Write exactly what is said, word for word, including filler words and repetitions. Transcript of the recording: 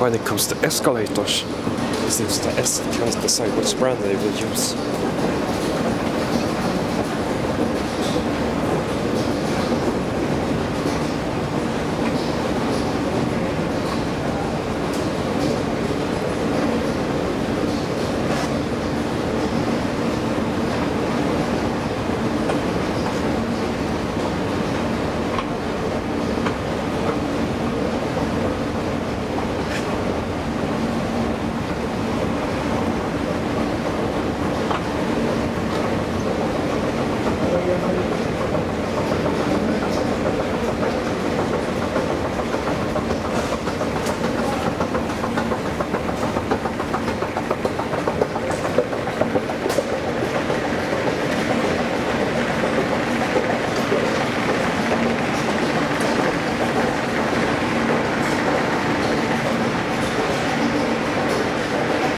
when it comes to escalators, it seems that S can't decide which brand they will use.